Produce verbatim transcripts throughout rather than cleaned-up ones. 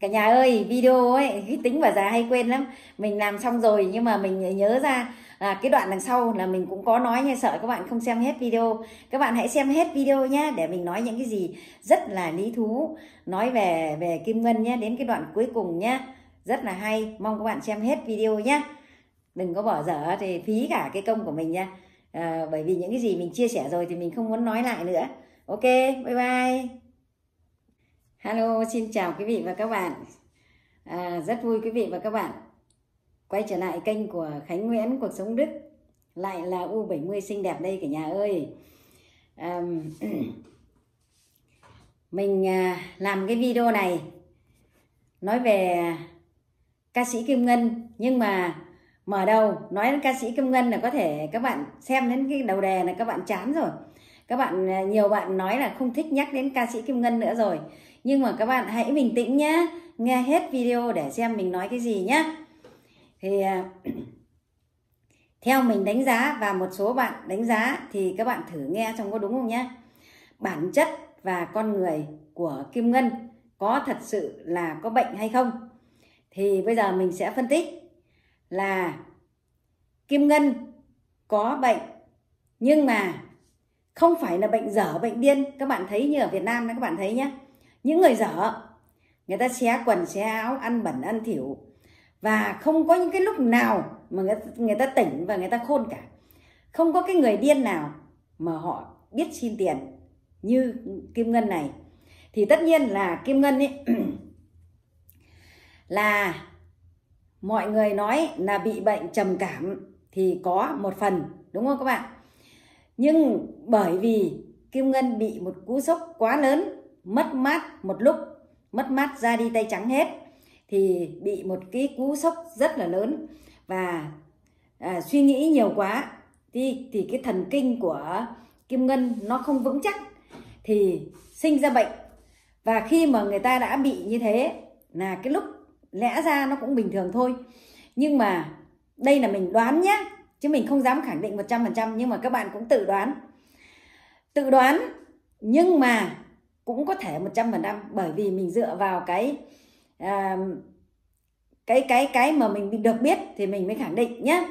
Cả nhà ơi, video ấy, cái tính bà già hay quên lắm. Mình làm xong rồi nhưng mà mình nhớ ra là cái đoạn đằng sau là mình cũng có nói, nhưng sợ các bạn không xem hết video. Các bạn hãy xem hết video nhé, để mình nói những cái gì rất là lý thú, nói về về Kim Ngân nhé, đến cái đoạn cuối cùng nhé. Rất là hay, mong các bạn xem hết video nhé. Đừng có bỏ dở thì phí cả cái công của mình nha. À, bởi vì những cái gì mình chia sẻ rồi thì mình không muốn nói lại nữa. Ok, bye bye. Hello, xin chào quý vị và các bạn. À, rất vui quý vị và các bạn quay trở lại kênh của Khánh Nguyễn Cuộc Sống Đức. Lại là U bảy mươi xinh đẹp đây cả nhà ơi. à, Mình à, làm cái video này nói về ca sĩ Kim Ngân. Nhưng mà mở đầu nói đến ca sĩ Kim Ngân là có thể các bạn xem đến cái đầu đề là các bạn chán rồi. Các bạn, nhiều bạn nói là không thích nhắc đến ca sĩ Kim Ngân nữa rồi. Nhưng mà các bạn hãy bình tĩnh nhé, nghe hết video để xem mình nói cái gì nhé. Thì theo mình đánh giá và một số bạn đánh giá thì các bạn thử nghe xem có đúng không nhé. Bản chất và con người của Kim Ngân có thật sự là có bệnh hay không? Thì bây giờ mình sẽ phân tích là Kim Ngân có bệnh, nhưng mà không phải là bệnh dở, bệnh điên. Các bạn thấy như ở Việt Nam đó, các bạn thấy nhé. Những người dở, người ta xé quần, xé áo, ăn bẩn, ăn thỉu. Và không có những cái lúc nào mà người, người ta tỉnh và người ta khôn cả. Không có cái người điên nào mà họ biết xin tiền như Kim Ngân này. Thì tất nhiên là Kim Ngân ấy là mọi người nói là bị bệnh trầm cảm thì có một phần, đúng không các bạn? Nhưng bởi vì Kim Ngân bị một cú sốc quá lớn, mất mát một lúc, mất mát ra đi tay trắng hết, thì bị một cái cú sốc rất là lớn và à, suy nghĩ nhiều quá thì, thì cái thần kinh của Kim Ngân nó không vững chắc thì sinh ra bệnh. Và khi mà người ta đã bị như thế là cái lúc lẽ ra nó cũng bình thường thôi. Nhưng mà đây là mình đoán nhé, chứ mình không dám khẳng định một trăm phần trăm, nhưng mà các bạn cũng tự đoán. Tự đoán nhưng mà cũng có thể một trăm phần trăm, bởi vì mình dựa vào cái à, cái cái cái mà mình được biết thì mình mới khẳng định nhé.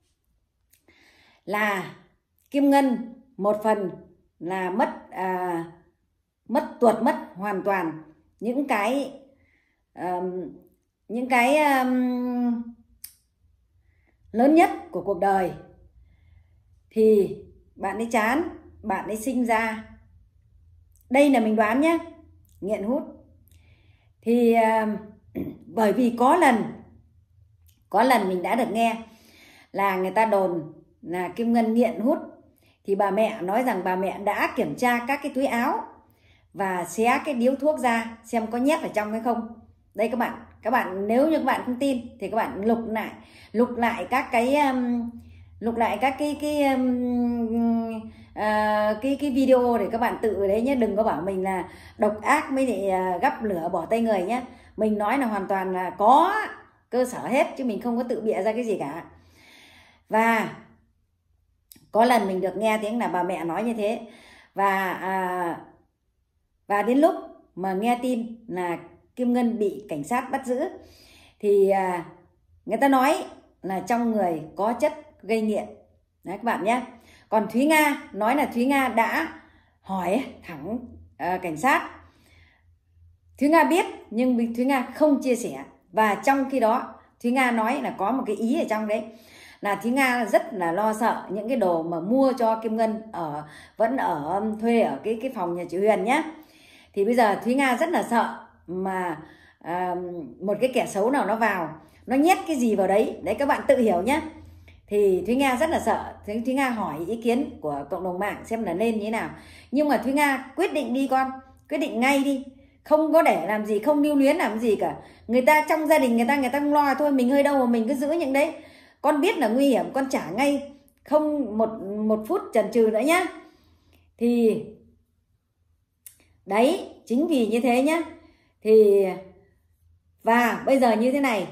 Là Kim Ngân một phần là mất à, mất tuột mất hoàn toàn những cái à, những cái à, lớn nhất của cuộc đời. Thì bạn ấy chán, bạn ấy sinh ra, đây là mình đoán nhé, nghiện hút. Thì à, bởi vì có lần có lần mình đã được nghe là người ta đồn là Kim Ngân nghiện hút, thì bà mẹ nói rằng bà mẹ đã kiểm tra các cái túi áo và xé cái điếu thuốc ra xem có nhét ở trong hay không. Đây các bạn, các bạn nếu như các bạn không tin thì các bạn lục lại lục lại các cái um, lục lại các cái cái um, uh, cái cái video để các bạn tự đấy nhé. Đừng có bảo mình là độc ác mới lại uh, gắp lửa bỏ tay người nhé. Mình nói là hoàn toàn là có cơ sở hết, chứ mình không có tự bịa ra cái gì cả. Và có lần mình được nghe tiếng là bà mẹ nói như thế. Và à, và đến lúc mà nghe tin là Kim Ngân bị cảnh sát bắt giữ thì à, người ta nói là trong người có chất gây nghiện. Đấy các bạn nhé. Còn Thúy Nga nói là Thúy Nga đã hỏi thẳng à, cảnh sát. Thúy Nga biết nhưng Thúy Nga không chia sẻ. Và trong khi đó Thúy Nga nói là có một cái ý ở trong đấy, là Thúy Nga rất là lo sợ những cái đồ mà mua cho Kim Ngân ở vẫn ở thuê ở cái cái phòng nhà chị Huyền nhé. Thì bây giờ Thúy Nga rất là sợ mà à, một cái kẻ xấu nào nó vào, nó nhét cái gì vào đấy. Đấy các bạn tự hiểu nhé. Thì Thúy Nga rất là sợ. Thúy, Thúy Nga hỏi ý kiến của cộng đồng mạng xem là nên như thế nào. Nhưng mà Thúy Nga quyết định đi con, quyết định ngay đi. Không có để làm gì, không lưu luyến làm gì cả. Người ta trong gia đình người ta người ta không lo thôi, mình hơi đâu mà mình cứ giữ những đấy. Con biết là nguy hiểm, con trả ngay, không một một phút chần chừ nữa nhá. Thì đấy, chính vì như thế nhá. Thì và bây giờ như thế này,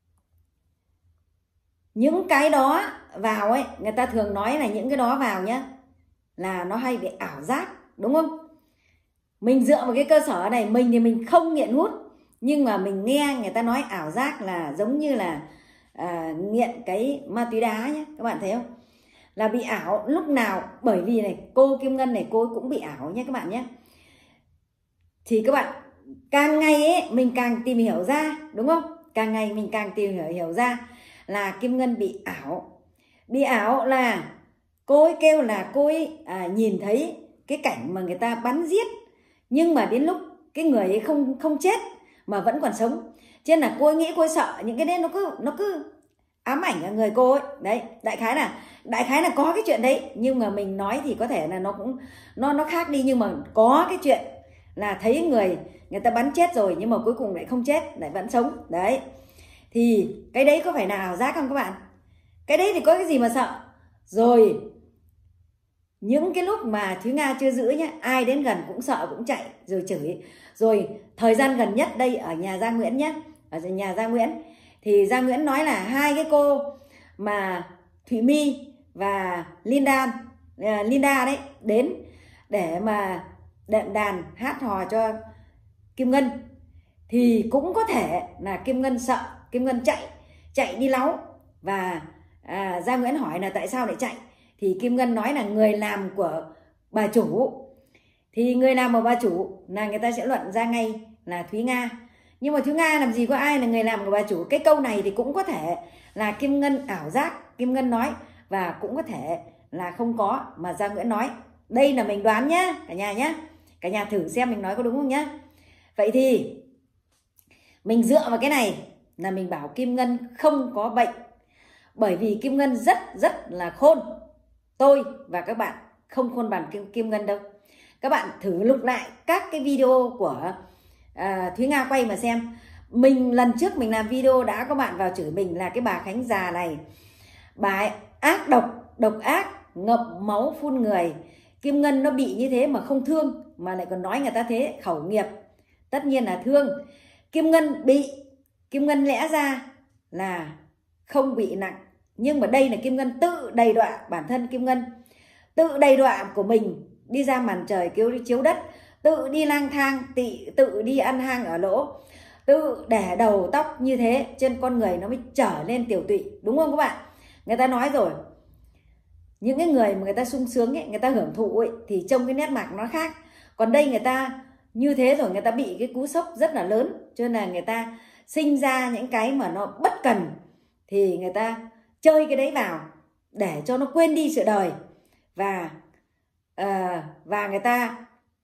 những cái đó vào ấy, người ta thường nói là những cái đó vào nhá là nó hay bị ảo giác, đúng không? Mình dựa vào cái cơ sở này, mình thì mình không nghiện hút, Nhưng mà mình nghe người ta nói ảo giác là giống như là à, nghiện cái ma túy đá nhé, các bạn thấy không? Là bị ảo lúc nào, bởi vì này cô Kim Ngân này cô ấy cũng bị ảo nhé các bạn nhé. Thì các bạn càng ngày ấy mình càng tìm hiểu ra, đúng không? Càng ngày mình càng tìm hiểu hiểu ra là Kim Ngân bị ảo. Bị ảo là cô ấy kêu là cô ấy à, nhìn thấy cái cảnh mà người ta bắn giết, nhưng mà đến lúc cái người ấy không không chết mà vẫn còn sống. Cho nên là cô ấy nghĩ, cô ấy sợ những cái đấy nó cứ nó cứ ám ảnh ở người cô ấy. Đấy, đại khái là đại khái là có cái chuyện đấy, nhưng mà mình nói thì có thể là nó cũng nó nó khác đi, nhưng mà có cái chuyện là thấy người người ta bắn chết rồi nhưng mà cuối cùng lại không chết, lại vẫn sống. Đấy. Thì cái đấy có phải là ảo giác không các bạn? Cái đấy thì có cái gì mà sợ. Rồi những cái lúc mà Thúy Nga chưa giữ nhá, ai đến gần cũng sợ, cũng chạy rồi chửi. Rồi thời gian gần nhất đây ở nhà Gia Nguyễn nhé, ở nhà Gia Nguyễn thì Gia Nguyễn nói là hai cái cô mà Thủy My và Linda Linda đấy đến để mà đệm đàn hát hò cho Kim Ngân, thì cũng có thể là Kim Ngân sợ, Kim Ngân chạy chạy đi láu. Và à, Gia Nguyễn hỏi là tại sao lại chạy, thì Kim Ngân nói là người làm của bà chủ, thì người làm của bà chủ là người ta sẽ luận ra ngay là Thúy Nga. Nhưng mà Thúy Nga làm gì có ai là người làm của bà chủ. Cái câu này thì cũng có thể là Kim Ngân ảo giác, Kim Ngân nói, và cũng có thể là không có mà Gia Nguyễn nói. Đây là mình đoán nhá cả nhà nhá, cả nhà thử xem mình nói có đúng không nhá. Vậy thì mình dựa vào cái này là mình bảo Kim Ngân không có bệnh, bởi vì Kim Ngân rất rất là khôn. Tôi và các bạn không khôn bằng Kim, Kim Ngân đâu. Các bạn thử lục lại các cái video của à, Thúy Nga quay mà xem. Mình lần trước mình làm video đã có bạn vào chửi mình là cái bà Khánh già này, bà ấy ác độc, độc ác, ngập máu phun người. Kim Ngân nó bị như thế mà không thương, mà lại còn nói người ta thế, khẩu nghiệp. Tất nhiên là thương. Kim Ngân bị, Kim Ngân lẽ ra là không bị nặng, nhưng mà đây là Kim Ngân tự đầy đọa bản thân. Kim Ngân tự đầy đọa của mình, đi ra màn trời kêu đi chiếu đất, tự đi lang thang, tị, tự đi ăn hang ở lỗ, tự để đầu tóc như thế, trên con người nó mới trở nên tiểu tụy, đúng không các bạn? Người ta nói rồi, những cái người mà người ta sung sướng ấy, người ta hưởng thụ ấy, thì trông cái nét mặt nó khác. Còn đây người ta như thế rồi, người ta bị cái cú sốc rất là lớn, cho nên là người ta sinh ra những cái mà nó bất cần, thì người ta chơi cái đấy vào để cho nó quên đi sự đời. Và uh, và người ta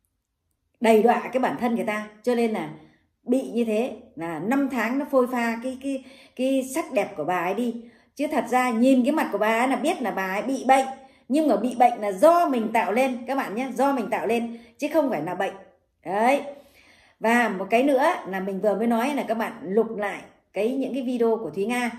đầy đọa cái bản thân người ta, cho nên là bị như thế là năm tháng nó phôi pha cái cái cái sắc đẹp của bà ấy đi. Chứ thật ra nhìn cái mặt của bà ấy là biết là bà ấy bị bệnh, nhưng mà bị bệnh là do mình tạo lên các bạn nhé, do mình tạo lên chứ không phải là bệnh. Đấy. Và một cái nữa là mình vừa mới nói là các bạn lục lại cái những cái video của Thúy Nga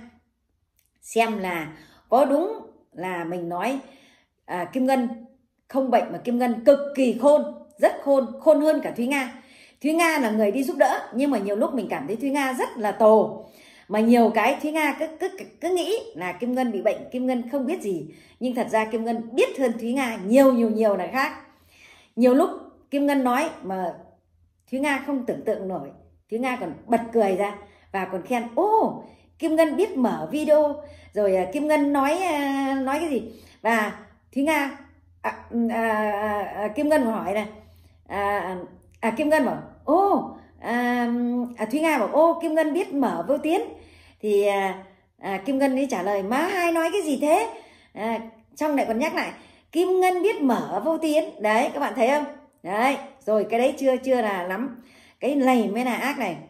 xem là có đúng là mình nói à, Kim Ngân không bệnh, mà Kim Ngân cực kỳ khôn, rất khôn, khôn hơn cả Thúy Nga. Thúy Nga là người đi giúp đỡ, nhưng mà nhiều lúc mình cảm thấy Thúy Nga rất là tồ. Mà nhiều cái Thúy Nga cứ, cứ, cứ nghĩ là Kim Ngân bị bệnh, Kim Ngân không biết gì. Nhưng thật ra Kim Ngân biết hơn Thúy Nga nhiều nhiều nhiều là khác. Nhiều lúc Kim Ngân nói mà Thúy Nga không tưởng tượng nổi, Thúy Nga còn bật cười ra và còn khen, ô Kim Ngân biết mở video. Rồi Kim Ngân nói nói cái gì. Và Thúy Nga à, à, à, Kim Ngân hỏi này à, à, Kim Ngân bảo ô à, à, Thúy Nga bảo ô Kim Ngân biết mở vô tuyến. Thì à, à, Kim Ngân đi trả lời má hai nói cái gì thế, à, xong lại còn nhắc lại Kim Ngân biết mở vô tuyến. Đấy các bạn thấy không? Đấy rồi cái đấy chưa chưa là lắm, cái này mới là ác này.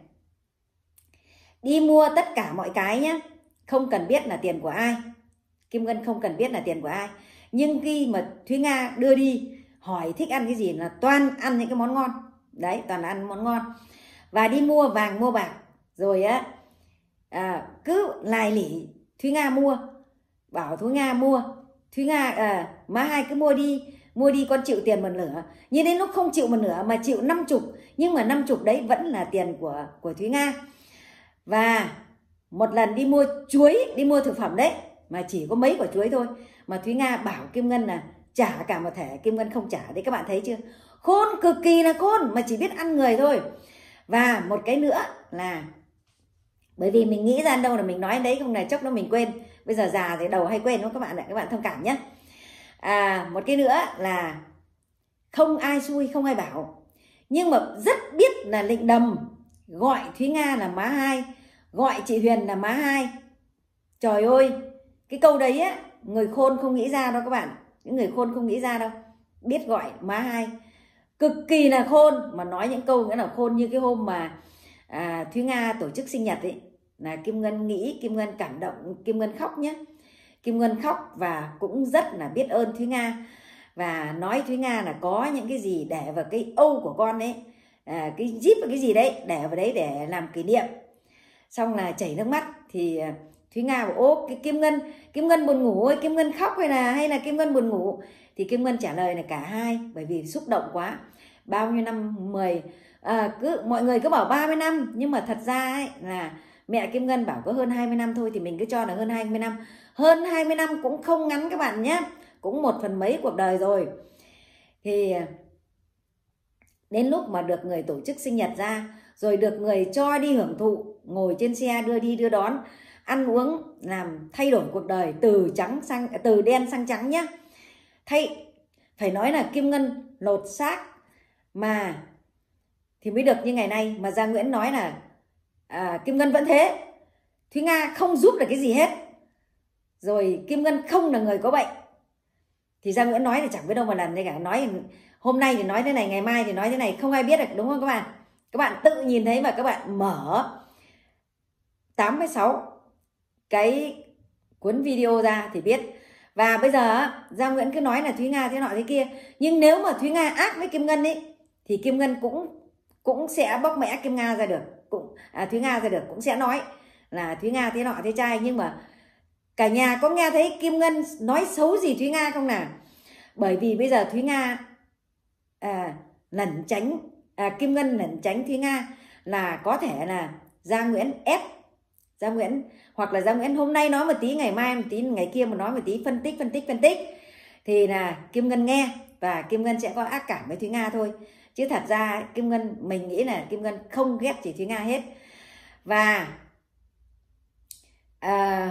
Đi mua tất cả mọi cái nhé, không cần biết là tiền của ai. Kim Ngân không cần biết là tiền của ai, nhưng khi mà Thúy Nga đưa đi hỏi thích ăn cái gì là toàn ăn những cái món ngon. Đấy, toàn ăn món ngon. Và đi mua vàng mua bạc rồi á à, cứ lai lỉ Thúy Nga mua, bảo Thúy Nga mua, Thúy Nga à, má hai cứ mua đi, mua đi con chịu tiền một nửa. Nhưng đến lúc không chịu một nửa mà chịu năm chục, nhưng mà năm chục đấy vẫn là tiền của của Thúy Nga. Và một lần đi mua chuối, đi mua thực phẩm đấy, mà chỉ có mấy quả chuối thôi, mà Thúy Nga bảo Kim Ngân là trả cả một thẻ, Kim Ngân không trả. Đấy các bạn thấy chưa? Khôn, cực kỳ là khôn, mà chỉ biết ăn người thôi. Và một cái nữa là bởi vì mình nghĩ ra đâu là mình nói đấy, không là chốc nó mình quên. Bây giờ già thì đầu hay quên đúng không các bạn ạ, các bạn thông cảm nhé. À, một cái nữa là không ai xui không ai bảo, nhưng mà rất biết là lệnh đầm gọi Thúy Nga là má hai, gọi chị Huyền là má hai. Trời ơi, cái câu đấy á, người khôn không nghĩ ra đâu các bạn, những người khôn không nghĩ ra đâu, biết gọi má hai, cực kỳ là khôn. Mà nói những câu nghĩa là khôn, như cái hôm mà à, Thúy Nga tổ chức sinh nhật ấy, là Kim Ngân nghĩ, Kim Ngân cảm động, Kim Ngân khóc nhé. Kim Ngân khóc và cũng rất là biết ơn Thúy Nga, và nói Thúy Nga là có những cái gì để vào cái âu của con ấy, à, cái zip và cái gì đấy để vào đấy để làm kỷ niệm. Xong là chảy nước mắt thì Thúy Nga bảo ố cái Kim Ngân, Kim Ngân buồn ngủ ơi, Kim Ngân khóc hay là hay là Kim Ngân buồn ngủ? Thì Kim Ngân trả lời là cả hai, bởi vì xúc động quá. Bao nhiêu năm mười à, cứ mọi người cứ bảo ba mươi năm, nhưng mà thật ra ấy là mẹ Kim Ngân bảo có hơn hai mươi năm thôi, thì mình cứ cho là hơn hai mươi năm. Hơn hai mươi năm cũng không ngắn các bạn nhé, cũng một phần mấy cuộc đời rồi. Thì đến lúc mà được người tổ chức sinh nhật ra, rồi được người cho đi hưởng thụ, ngồi trên xe đưa đi đưa đón, ăn uống, làm thay đổi cuộc đời từ trắng sang từ đen sang trắng nhé. Thay phải nói là Kim Ngân lột xác mà thì mới được như ngày nay. Mà Gia Nguyễn nói là à, Kim Ngân vẫn thế, Thúy Nga không giúp được cái gì hết, rồi Kim Ngân không là người có bệnh. Thì Gia Nguyễn nói thì chẳng biết đâu mà lần đây cả, nói hôm nay thì nói thế này, ngày mai thì nói thế này, không ai biết được, đúng không các bạn? Các bạn tự nhìn thấy và các bạn mở tám mươi sáu cái cuốn video ra thì biết. Và bây giờ Gia Nguyễn cứ nói là Thúy Nga thế nọ thế kia, nhưng nếu mà Thúy Nga ác với Kim Ngân ấy thì Kim Ngân cũng cũng sẽ bóc mẽ Kim Nga ra được, cũng à, Thúy Nga ra được, cũng sẽ nói là Thúy Nga thế nọ thế trai. Nhưng mà cả nhà có nghe thấy Kim Ngân nói xấu gì Thúy Nga không nào? Bởi vì bây giờ Thúy Nga à, lẩn tránh à, Kim Ngân lẩn tránh Thúy Nga là có thể là Gia Nguyễn ép Gia Nguyễn, hoặc là Gia Nguyễn hôm nay nói một tí, ngày mai một tí, ngày kia mà nói một tí, phân tích phân tích phân tích thì là Kim Ngân nghe, và Kim Ngân sẽ có ác cảm với Thúy Nga thôi. Chứ thật ra Kim Ngân, mình nghĩ là Kim Ngân không ghét chị Thúy Nga hết. Và à,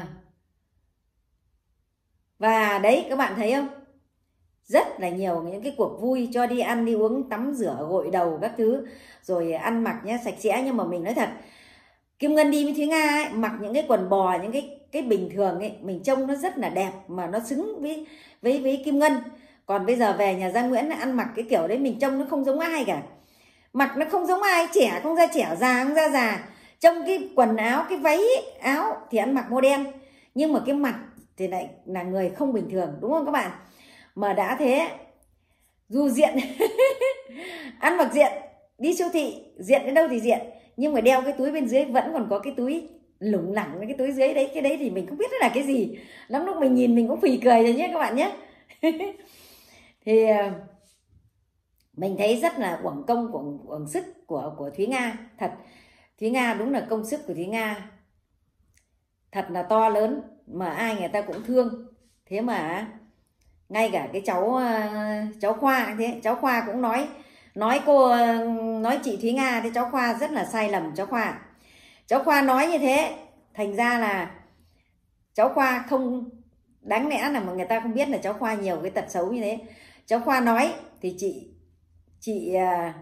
và đấy các bạn thấy không, rất là nhiều những cái cuộc vui cho đi ăn đi uống, tắm rửa, gội đầu các thứ, rồi ăn mặc nhá sạch sẽ. Nhưng mà mình nói thật, Kim Ngân đi với Thúy Nga ấy, mặc những cái quần bò, những cái cái bình thường ấy, mình trông nó rất là đẹp, mà nó xứng với với với Kim Ngân. Còn bây giờ về nhà Gia Nguyễn ăn mặc cái kiểu đấy, mình trông nó không giống ai cả, mặc nó không giống ai, trẻ không ra trẻ, già không ra già. Trong cái quần áo, cái váy áo thì ăn mặc model, nhưng mà cái mặt thì lại là người không bình thường, đúng không các bạn? Mà đã thế, dù diện ăn mặc diện, đi siêu thị diện đến đâu thì diện, nhưng mà đeo cái túi bên dưới vẫn còn có cái túi lủng lẳng, cái túi dưới đấy, cái đấy thì mình không biết là cái gì lắm, lúc mình nhìn mình cũng phì cười rồi nhé các bạn nhé. Thì mình thấy rất là uổng công, uổng, uổng sức của của Thúy Nga. Thật, Thúy Nga đúng là công sức của Thúy Nga thật là to lớn, mà ai người ta cũng thương. Thế mà ngay cả cái cháu cháu Khoa thế, cháu Khoa cũng nói nói cô nói chị Thúy Nga thì cháu Khoa rất là sai lầm. Cháu Khoa cháu Khoa nói như thế, thành ra là cháu Khoa không, đáng lẽ là mà người ta không biết là cháu Khoa nhiều cái tật xấu như thế. Cháu Khoa nói thì chị chị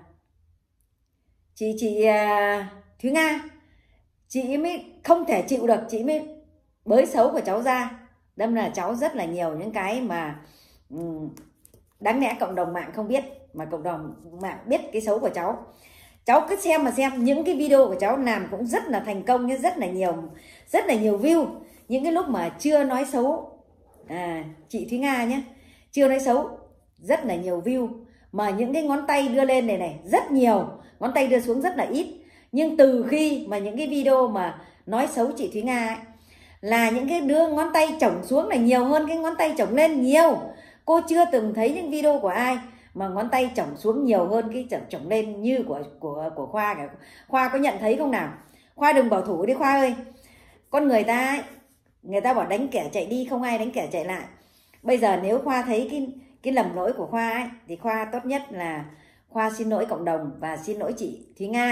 chị chị Thúy Nga, chị mới không thể chịu được, chị mới bới xấu của cháu ra. Đâm là cháu rất là nhiều những cái mà đáng lẽ cộng đồng mạng không biết, mà cộng đồng mạng biết cái xấu của cháu. Cháu cứ xem mà xem, những cái video của cháu làm cũng rất là thành công nhé, rất là nhiều rất là nhiều view. Những cái lúc mà chưa nói xấu à, chị Thúy Nga nhé, chưa nói xấu rất là nhiều view, mà những cái ngón tay đưa lên này này rất nhiều, ngón tay đưa xuống rất là ít. Nhưng từ khi mà những cái video mà nói xấu chị Thúy Nga ấy, là những cái đưa ngón tay chổng xuống là nhiều hơn cái ngón tay chổng lên nhiều. Cô chưa từng thấy những video của ai mà ngón tay chổng xuống nhiều hơn cái chổng chổng lên như của của của Khoa cả. Khoa có nhận thấy không nào? Khoa đừng bảo thủ đi Khoa ơi. Con người ta ấy, người ta bảo đánh kẻ chạy đi, không ai đánh kẻ chạy lại. Bây giờ nếu Khoa thấy cái cái lầm lỗi của Khoa ấy, thì Khoa tốt nhất là Khoa xin lỗi cộng đồng và xin lỗi chị Thúy Nga.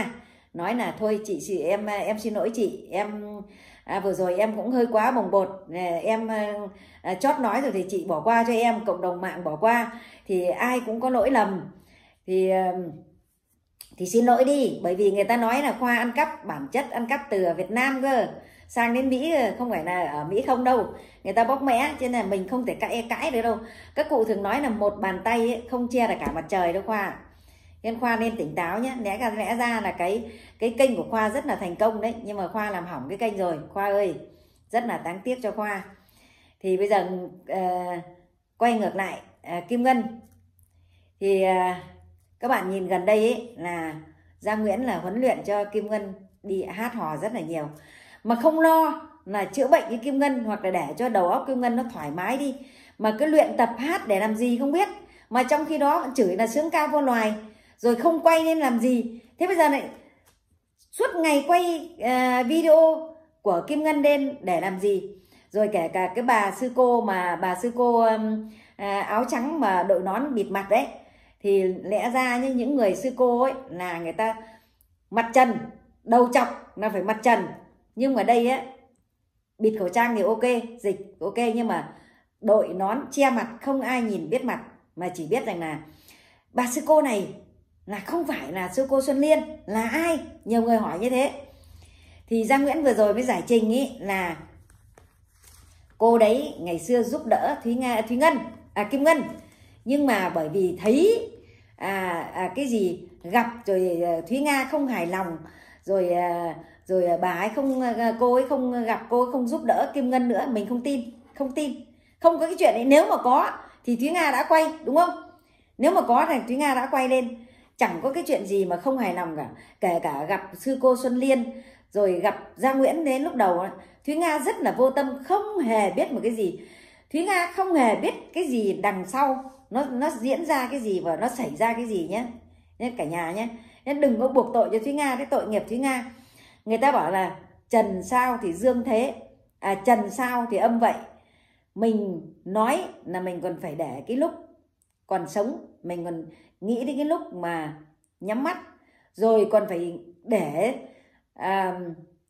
nói là thôi chị, chị em em xin lỗi chị, em à, vừa rồi em cũng hơi quá bồng bột, em à, chót nói rồi thì chị bỏ qua cho em, cộng đồng mạng bỏ qua, thì ai cũng có lỗi lầm, thì thì xin lỗi đi. Bởi vì người ta nói là Khoa ăn cắp, bản chất ăn cắp từ Việt Nam cơ, sang đến Mỹ, không phải là ở Mỹ không đâu, người ta bóc mẽ, cho nên là mình không thể cãi cãi được đâu. Các cụ thường nói là một bàn tay ấy, không che được cả mặt trời đâu Khoa. Nên Khoa nên tỉnh táo nhé. Lẽ ra, lẽ ra là cái cái kênh của Khoa rất là thành công đấy, nhưng mà Khoa làm hỏng cái kênh rồi. Khoa ơi, rất là đáng tiếc cho Khoa. Thì bây giờ uh, quay ngược lại uh, Kim Ngân. Thì uh, các bạn nhìn gần đây ấy, là Giang Nguyễn là huấn luyện cho Kim Ngân đi hát hò rất là nhiều, mà không lo là chữa bệnh với Kim Ngân, hoặc là để cho đầu óc Kim Ngân nó thoải mái đi, mà cứ luyện tập hát để làm gì không biết, mà trong khi đó chửi là sướng cao vô loài, rồi không quay nên làm gì. Thế bây giờ này suốt ngày quay uh, video của Kim Ngân lên để làm gì? Rồi kể cả cái bà sư cô mà bà sư cô um, uh, áo trắng mà đội nón bịt mặt đấy, thì lẽ ra như những người sư cô ấy là người ta mặt trần, đầu chọc là phải mặt trần, nhưng mà đây á bịt khẩu trang thì ok, dịch ok, nhưng mà đội nón che mặt, không ai nhìn biết mặt, mà chỉ biết rằng là bà sư cô này là không phải là sư cô Xuân Liên, là ai? Nhiều người hỏi như thế. Thì Giang Nguyễn vừa rồi mới giải trình ý là cô đấy ngày xưa giúp đỡ Thúy Nga, Thúy Ngân, à Kim Ngân, nhưng mà bởi vì thấy à, à cái gì gặp rồi Thúy Nga không hài lòng, rồi à, rồi bà ấy không, cô ấy không gặp, cô ấy không giúp đỡ Kim Ngân nữa, mình không tin, không tin, không có cái chuyện đấy. Nếu mà có thì Thúy Nga đã quay, đúng không? Nếu mà có thì Thúy Nga đã quay lên, chẳng có cái chuyện gì mà không hài lòng cả. Kể cả gặp sư cô Xuân Liên, rồi gặp Giang Nguyễn đến lúc đầu, Thúy Nga rất là vô tâm, không hề biết một cái gì. Thúy Nga không hề biết cái gì đằng sau nó nó diễn ra cái gì và nó xảy ra cái gì nhé, nên cả nhà nhé. Nên đừng có buộc tội cho Thúy Nga, cái tội nghiệp Thúy Nga. Người ta bảo là trần sao thì dương thế, à, trần sao thì âm vậy. Mình nói là mình còn phải để cái lúc còn sống, mình còn nghĩ đến cái lúc mà nhắm mắt, rồi còn phải để à,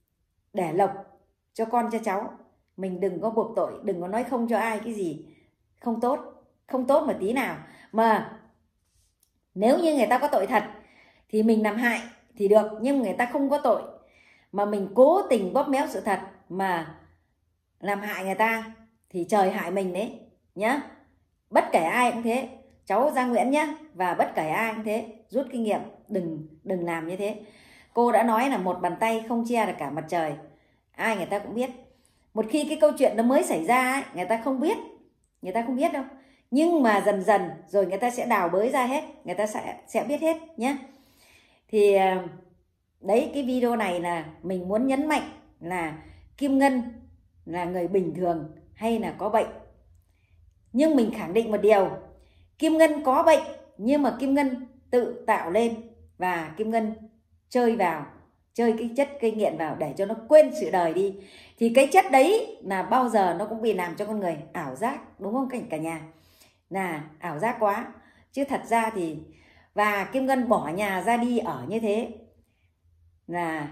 để lộc cho con cho cháu. Mình đừng có buộc tội, đừng có nói không cho ai cái gì không tốt, không tốt một tí nào. Mà nếu như người ta có tội thật thì mình làm hại thì được, nhưng người ta không có tội mà mình cố tình bóp méo sự thật mà làm hại người ta thì trời hại mình đấy nhá. Bất kể ai cũng thế, cháu Giang Nguyễn nhá, và bất kể ai cũng thế, rút kinh nghiệm, đừng đừng làm như thế. Cô đã nói là một bàn tay không che được cả mặt trời, ai người ta cũng biết. Một khi cái câu chuyện nó mới xảy ra ấy, người ta không biết, người ta không biết đâu, nhưng mà dần dần rồi người ta sẽ đào bới ra hết, người ta sẽ sẽ biết hết nhé. Thì đấy, cái video này là mình muốn nhấn mạnh là Kim Ngân là người bình thường hay là có bệnh. Nhưng mình khẳng định một điều, Kim Ngân có bệnh, nhưng mà Kim Ngân tự tạo lên, và Kim Ngân chơi vào, chơi cái chất gây nghiện vào để cho nó quên sự đời đi. Thì cái chất đấy là bao giờ nó cũng bị làm cho con người ảo giác, đúng không cả nhà? Là ảo giác quá. Chứ thật ra thì, và Kim Ngân bỏ nhà ra đi ở như thế là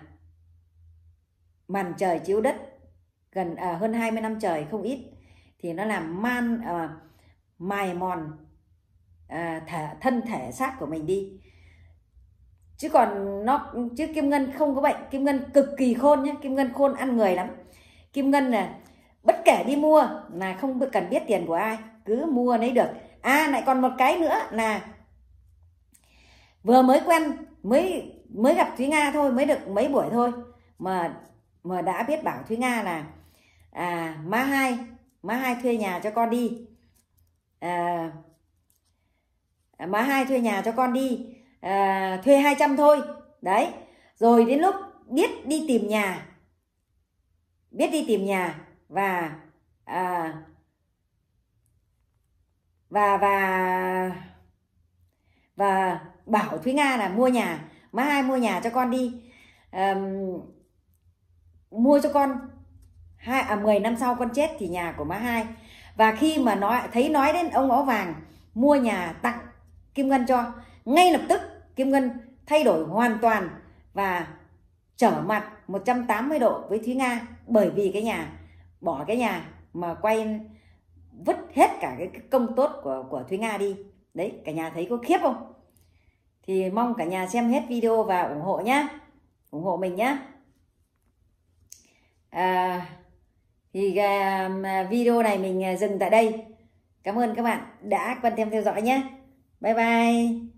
màn trời chiếu đất gần à, hơn hai mươi năm trời không ít, thì nó làm man à, mài mòn à, thể, thân thể xác của mình đi. Chứ còn nó, chứ Kim Ngân không có bệnh. Kim Ngân cực kỳ khôn nhé, Kim Ngân khôn ăn người lắm. Kim Ngân là bất kể đi mua là không cần biết tiền của ai, cứ mua lấy được. À lại còn một cái nữa là vừa mới quen, mới mới gặp Thúy Nga thôi, mới được mấy buổi thôi mà mà đã biết bảo Thúy Nga là à, má hai má hai thuê nhà cho con đi, à, má hai thuê nhà cho con đi, à, thuê hai trăm thôi đấy. Rồi đến lúc biết đi tìm nhà, biết đi tìm nhà và à, và và và bảo Thúy Nga là mua nhà, má hai mua nhà cho con đi, à, mua cho con hai à, mười năm sau con chết thì nhà của má hai. Và khi mà nói thấy nói đến ông áo vàng mua nhà tặng Kim Ngân cho, ngay lập tức Kim Ngân thay đổi hoàn toàn và trở mặt một trăm tám mươi độ với Thúy Nga, bởi vì cái nhà bỏ cái nhà mà quay vứt hết cả cái công tốt của của Thúy Nga đi. Đấy, cả nhà thấy có khiếp không? Thì mong cả nhà xem hết video và ủng hộ nhá, ủng hộ mình nhá. À, thì uh, video này mình dừng tại đây. Cảm ơn các bạn đã quan tâm theo dõi nhé. Bye bye.